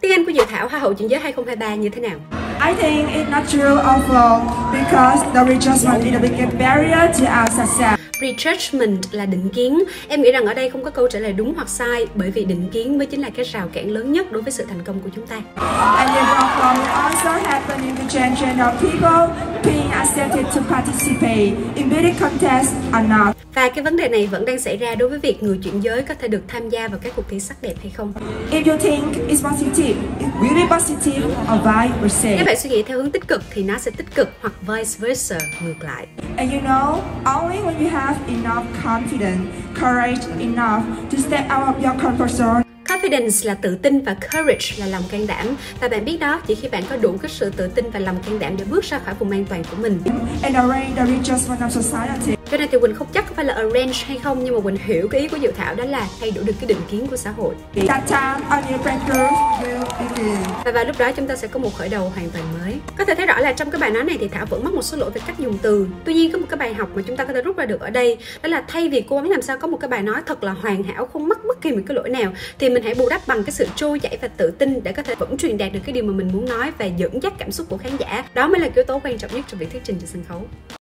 Tiếng Anh của Diệu Thảo Hoa hậu chuyển giới 2023 như thế nào? I think it's not true awful because the readjustment is the biggest barrier to our success. Prejudgment là định kiến. Em nghĩ rằng ở đây không có câu trả lời đúng hoặc sai, bởi vì định kiến mới chính là cái rào cản lớn nhất đối với sự thành công của chúng ta. And the problem also happen in the generation of people being accepted to participate in beauty contests or not. Và cái vấn đề này vẫn đang xảy ra đối với việc người chuyển giới có thể được tham gia vào các cuộc thi sắc đẹp hay không. If you think it's positive, it will be positive or vice versa. Nếu bạn suy nghĩ theo hướng tích cực thì nó sẽ tích cực, hoặc vice versa, ngược lại. And you know, only when you have enough confidence, courage enough to step out of your comfort zone. Confidence là tự tin và courage là lòng can đảm. Và bạn biết đó, chỉ khi bạn có đủ cái sự tự tin và lòng can đảm để bước ra khỏi vùng an toàn của mình. And arrange the readjustment of society. Cho nên thì Quỳnh không chắc có phải là arrange hay không, nhưng mà Quỳnh hiểu cái ý của Diệu Thảo, đó là thay đổi được cái định kiến của xã hội. That time, a new breakthrough will begin. Và vào lúc đó chúng ta sẽ có một khởi đầu hoàn toàn mới. Có thể thấy rõ là trong cái bài nói này thì Thảo vẫn mắc một số lỗi về cách dùng từ. Tuy nhiên có một cái bài học mà chúng ta có thể rút ra được ở đây, đó là thay vì cố gắng làm sao có một cái bài nói thật là hoàn hảo, không mắc bất kỳ một cái lỗi nào, thì mình hãy bù đắp bằng cái sự trôi chảy và tự tin để có thể vẫn truyền đạt được cái điều mà mình muốn nói và dẫn dắt cảm xúc của khán giả. Đó mới là yếu tố quan trọng nhất trong việc thuyết trình trên sân khấu.